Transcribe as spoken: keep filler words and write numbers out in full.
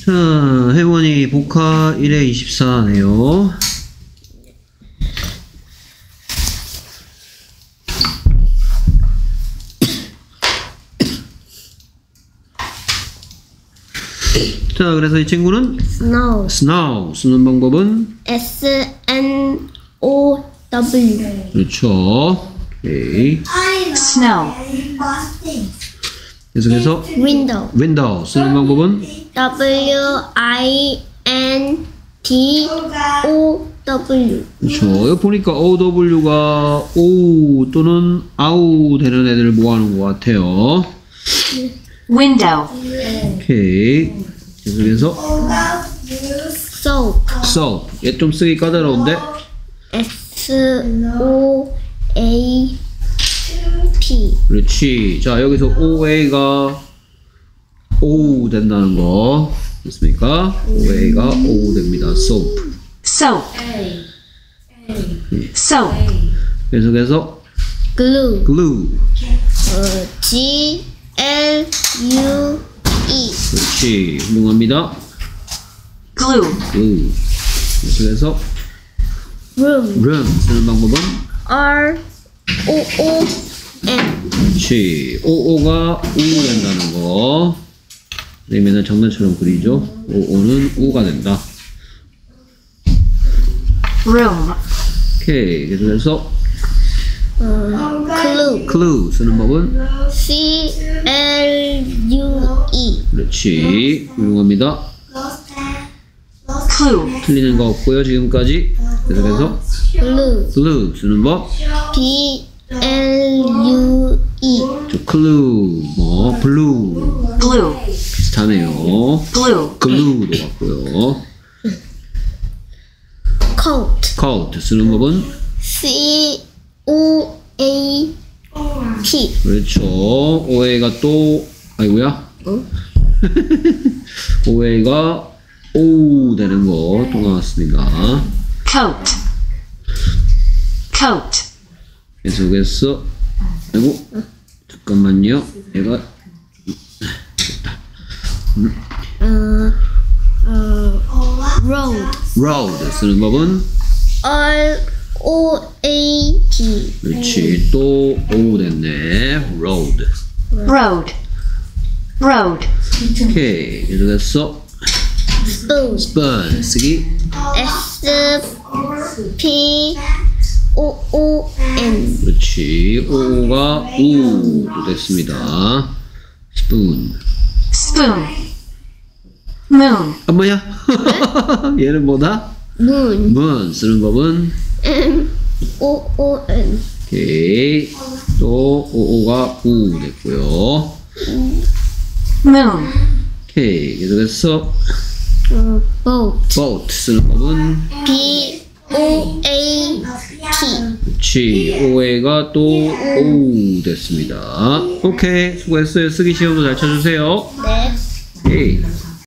자, 혜원이 복화 일에 이십사네요. 자, 그래서 이 친구는 snow. snow 쓰는 방법은 S N O W. 그렇죠. 오케이. Snow. 계속해서 window. window 쓰는 방법은 W I N D O W. 그렇죠. 여기 보니까 오더블유가 오 또는 아우 되는 애들을 모아놓은 것 같아요. Window. 오케이. 계속해서 soap. soap. 얘 좀 쓰기 까다로운데 S O A P. 그렇지. 자, 여기서 오에이가 오 된다는 거 됐습니까? 오에이가 오 됩니다. soap. Soap. Soap. 계속해서 glue. glue. 어, G L U E. 그렇지. 훌륭합니다. Glue. glue. 계속해서 room. room 쓰는 방법은 R O O M. 그렇지. 오오가 우 된다는 거. 네, 맨날 장난처럼 그리죠. 오오는 우가 된다. Room. 오케이. 계속해서 어, clue. clue 쓰는 법은 C L U E. 그렇지. 훌륭합니다. Clue. 틀리는 거 없고요. 지금까지. 계속해서 blue. blue 쓰는 법. B L U E. 저 clue, 뭐 blue Blue. 비슷하네요. Blue. glue도 같고요. coat. coat 쓰는 법은 C O A T. 그렇죠. 오에이가 또 아이고야. 응? 오에이가 오 되는 거 또 나왔습니다. Coat. Coat. 계속해서 아이고 잠깐만요. 얘가 어, 어, road. road 쓰는 법은 R O A D. 그렇지. 또 오 됐네. road. Road. Road. 오케이. 계속해서 spoon. spoon 쓰기. S P O O N. 그렇지. 오가 우도 됐습니다. spoon. Spoon. Moon. 아 뭐야? 얘는 뭐다? moon. moon 쓰는 법은 M O O N. 오케이. 또 오오가 우 됐고요. Moon. 오케이. 계속해서 어, boat. boat 쓰는 법은 B O A T. 그렇지. 오에가 또 오 됐습니다. 오케이. 수고했어요. 쓰기 시험도 잘 쳐주세요. 네. 오케이.